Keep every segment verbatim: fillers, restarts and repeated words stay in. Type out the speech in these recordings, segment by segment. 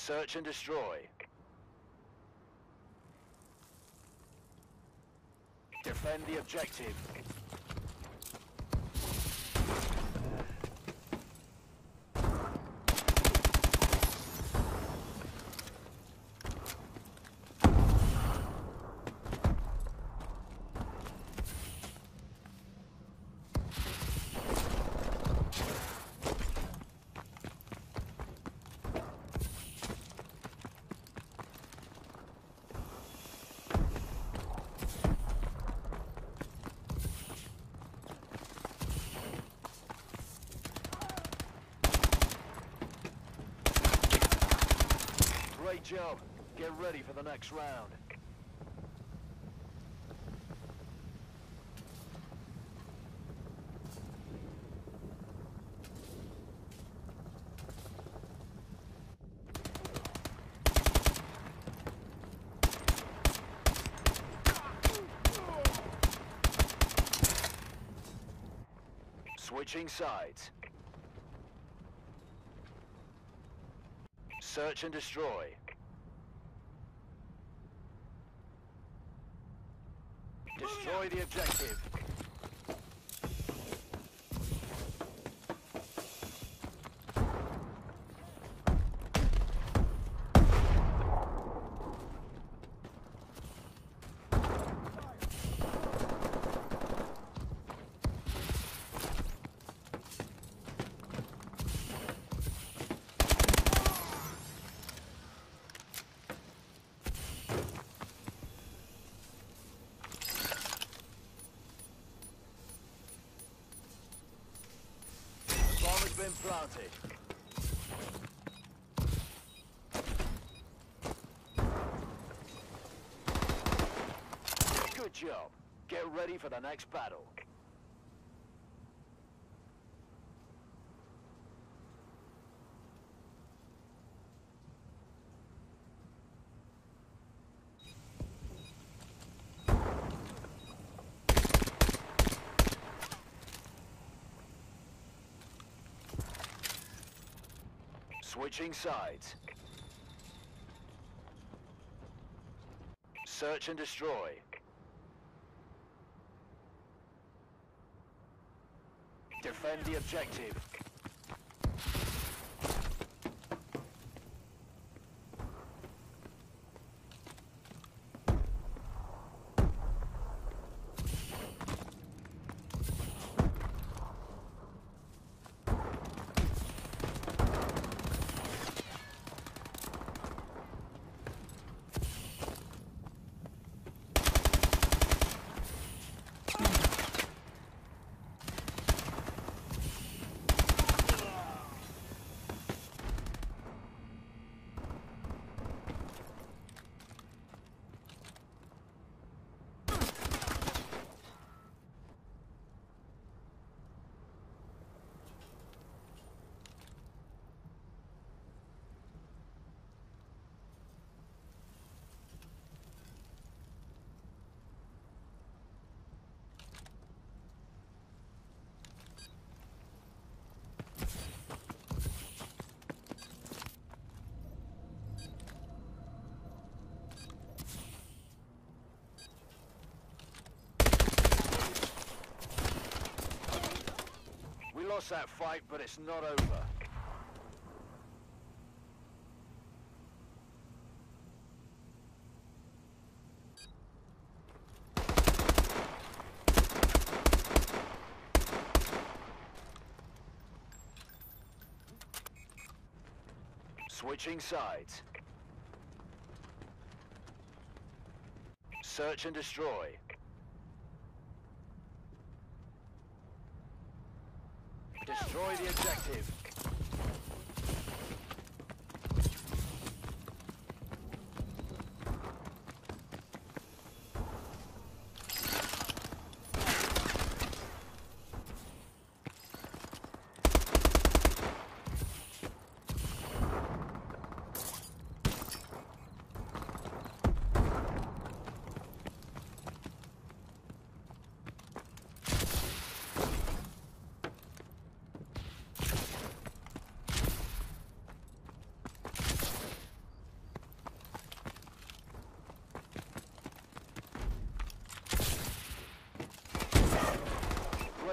Search and destroy. Defend the objective. Great job. Get ready for the next round. Switching sides. Search and destroy. Destroy the objective. Been planted. Good job. Get ready for the next battle. Switching sides. Search and destroy. Defend the objective. We lost that fight, but it's not over. Switching sides. Search and destroy. Destroy the objective.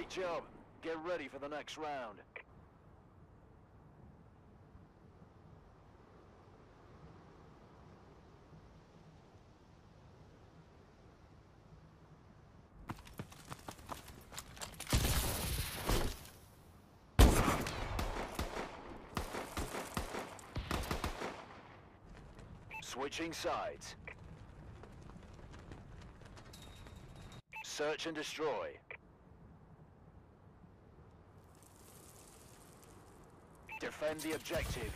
Great job. Get ready for the next round. Switching sides. Search and destroy. Defend the objective.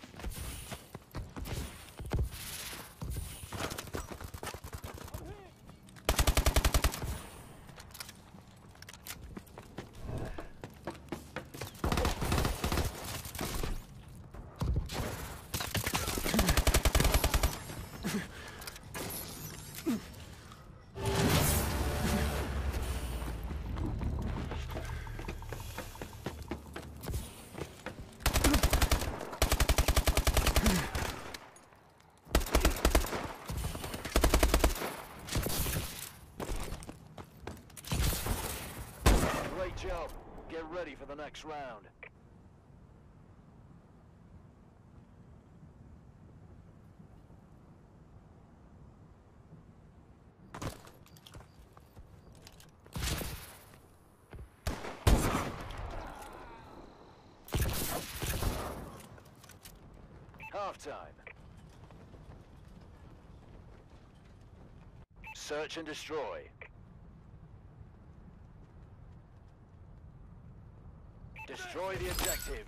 Great job. Get ready for the next round. Halftime. Search and destroy. Destroy the objective.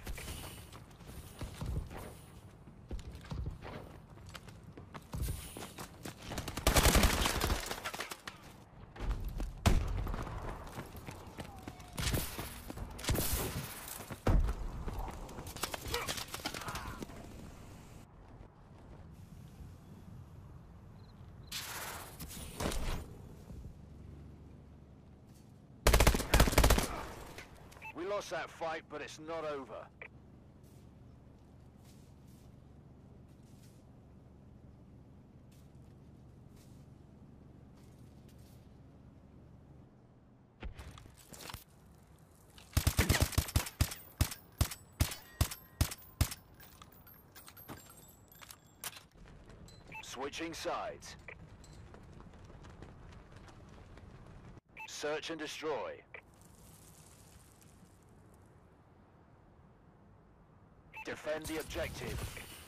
We lost that fight, but it's not over. Switching sides. Search and destroy. Defend the objective.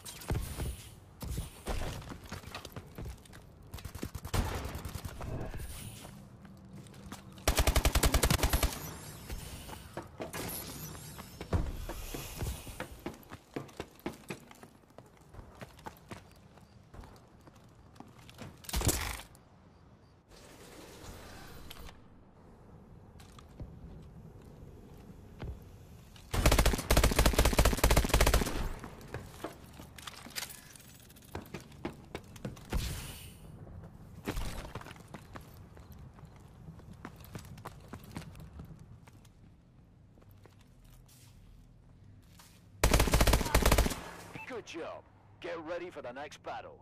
Good job. Get ready for the next battle.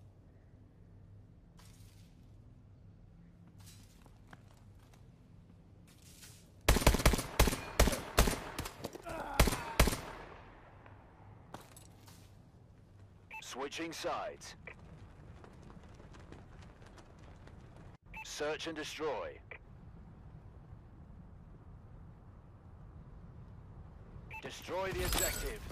Switching sides. Search and destroy. Destroy the objective.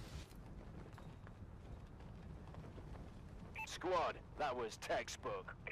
Squad, that was textbook.